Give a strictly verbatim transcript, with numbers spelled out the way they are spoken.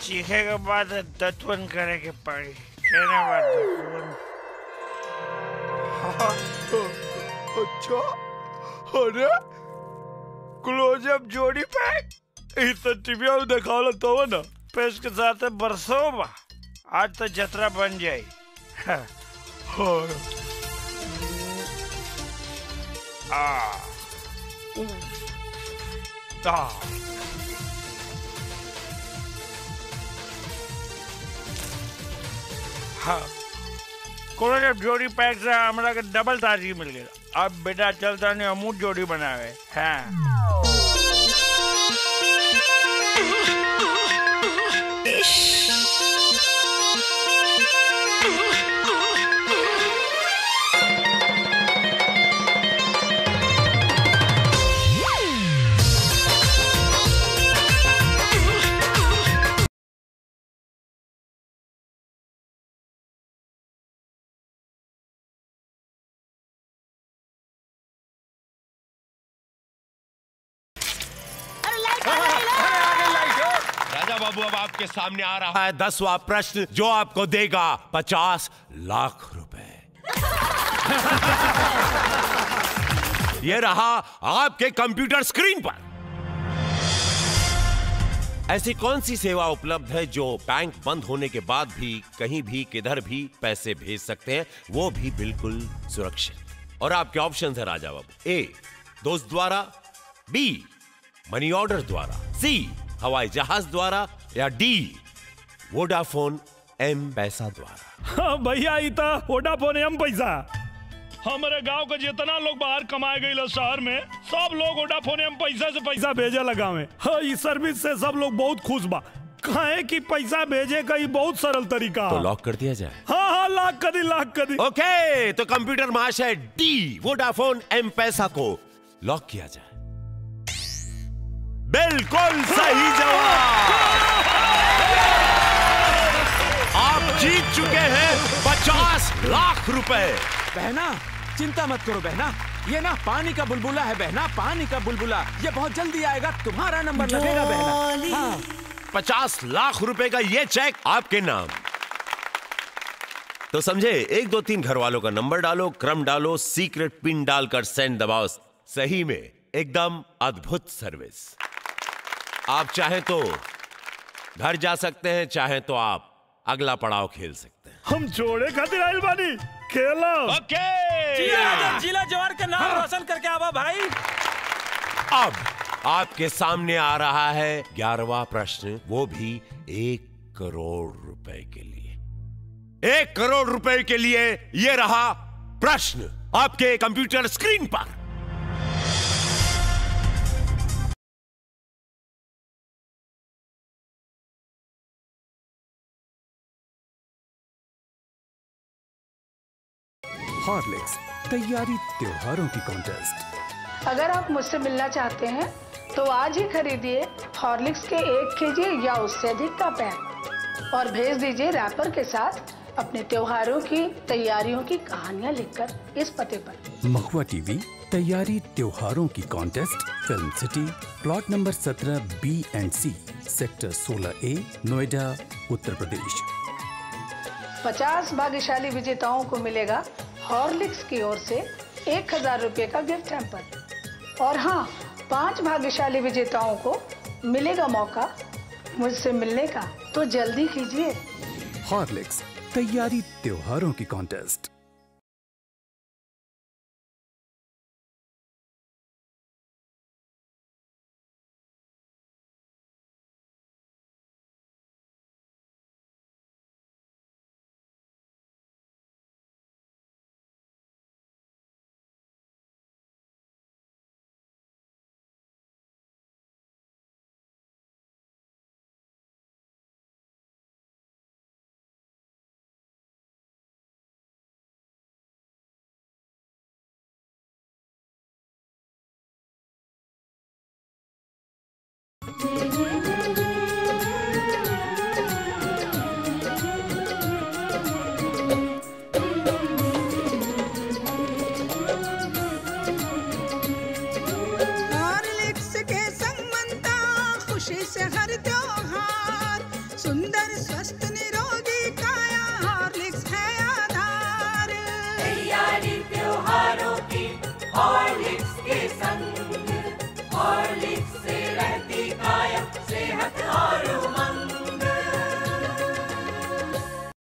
चीखे के बाद दतवन करे के पड़ी कहने बाद दतवन। हाँ, अच्छा अरे क्लोजअप जोड़ी पैक इतना टीवी में दिखावला तो ना पेश के साथ बरसों बा आज तो जतरा बन जाए। हाँ, आ ता हाँ क्लोजअप जोड़ी पैक से हमरा के डबल ताजगी मिल गया। अब बेटा चलता नहीं अमूल जोड़ी बनावे। हाँ बाबू अब आपके सामने आ रहा है दसवां प्रश्न जो आपको देगा पचास लाख रुपए। यह रहा आपके कंप्यूटर स्क्रीन पर। ऐसी कौन सी सेवा उपलब्ध है जो बैंक बंद होने के बाद भी कहीं भी किधर भी पैसे भेज सकते हैं, वो भी बिल्कुल सुरक्षित। और आपके ऑप्शन है राजा बाबू, ए दोस्त द्वारा, बी मनी ऑर्डर द्वारा, सी हवाई जहाज द्वारा, या डी वोडाफोन एम पैसा द्वारा। हाँ भैया इता वोडाफोन एम पैसा। हमारे गांव के जितना लोग बाहर कमाए गए शहर में सब लोग वोडाफोन एम पैसा से पैसा भेजे लगा में। हाँ, इस सर्विस से सब लोग बहुत खुश बा। कहे कि पैसा भेजे का ही बहुत सरल तरीका। तो लॉक कर दिया जाए। हाँ हाँ लाख कर दी लाख कर दी। ओके तो कंप्यूटर महाशय डी वोडाफोन एम पैसा को लॉक किया जाए। बिल्कुल सही जवाब। आप जीत चुके हैं पचास लाख रुपए। बहना चिंता मत करो बहना, ये ना पानी का बुलबुला है बहना, पानी का बुलबुला। ये बहुत जल्दी आएगा, तुम्हारा नंबर लगेगा बहना। हाँ। पचास लाख रुपए का ये चेक आपके नाम। तो समझे, एक दो तीन घर वालों का नंबर डालो, क्रम डालो, सीक्रेट पिन डालकर सेंड दबाओ। सही में एकदम अद्भुत सर्विस। आप चाहें तो घर जा सकते हैं, चाहें तो आप अगला पड़ाव खेल सकते हैं। हम जोड़े खातिर आइल बानी, खेलो। ओके जिला जिला जवार का नाम हाँ। रोशन करके आवा भाई। अब आपके सामने आ रहा है ग्यारहवां प्रश्न, वो भी एक करोड़ रुपए के लिए। एक करोड़ रुपए के लिए ये रहा प्रश्न आपके कंप्यूटर स्क्रीन पर। हॉर्लिक्स तैयारी त्योहारों की कॉन्टेस्ट। अगर आप मुझसे मिलना चाहते हैं तो आज ही खरीदिए हॉर्लिक्स के एक केजी या उससे अधिक का पैक और भेज दीजिए रैपर के साथ अपने त्योहारों की तैयारियों की कहानियां लिखकर इस पते पर। महुआ टीवी तैयारी त्योहारों की contest, film city, plot number सत्रह बी एंड सी, सेक्टर सोलह ए, नोएडा, उत्तर प्रदेश। पचास भाग्यशाली विजेताओं को मिलेगा हॉर्लिक्स की ओर से एक हजार रुपए का गिफ्ट हैम्पर। और हाँ, पांच भाग्यशाली विजेताओं को मिलेगा मौका मुझसे मिलने का, तो जल्दी कीजिए। हॉर्लिक्स तैयारी त्योहारों की कॉन्टेस्ट। सुंदर स्वस्थ निरोगी